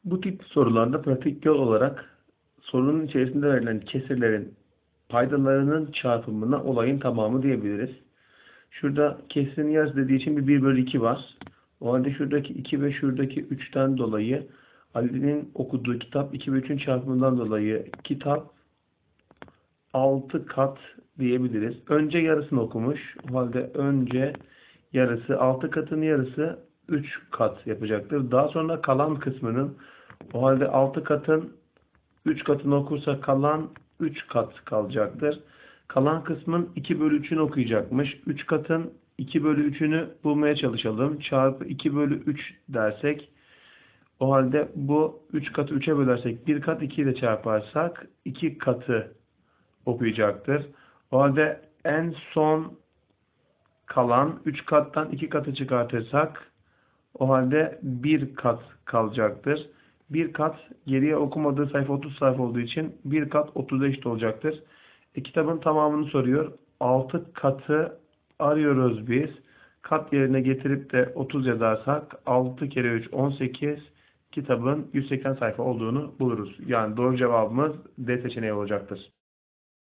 Bu tip sorularda pratik yol olarak sorunun içerisinde verilen kesirlerin paydalarının çarpımına olayın tamamı diyebiliriz. Şurada kesirin yarısı dediği için bir 1 bölü 2 var. O halde şuradaki 2 ve şuradaki 3'ten dolayı Ali'nin okuduğu kitap 2 ve 3'ün çarpımından dolayı kitap 6 kat diyebiliriz. Önce yarısını okumuş. O halde önce yarısı 6 katın yarısı 3 kat yapacaktır. Daha sonra kalan kısmının o halde 6 katın 3 katını okursa kalan 3 kat kalacaktır. Kalan kısmın 2 bölü 3'ünü okuyacakmış. 3 katın 2 bölü 3'ünü bulmaya çalışalım. Çarpı 2 bölü 3 dersek o halde bu 3 katı 3'e bölersek 1 kat 2 ile çarparsak 2 katı okuyacaktır. O halde en son kalan 3 kattan 2 katı çıkartırsak o halde 1 kat kalacaktır. 1 kat geriye okumadığı sayfa 30 sayfa olduğu için 1 kat 30'a eşit olacaktır. Kitabın tamamını soruyor. 6 katı arıyoruz biz. Kat yerine getirip de 30 yazarsak 6 kere 3 18 kitabın 180 sayfa olduğunu buluruz. Yani doğru cevabımız D seçeneği olacaktır.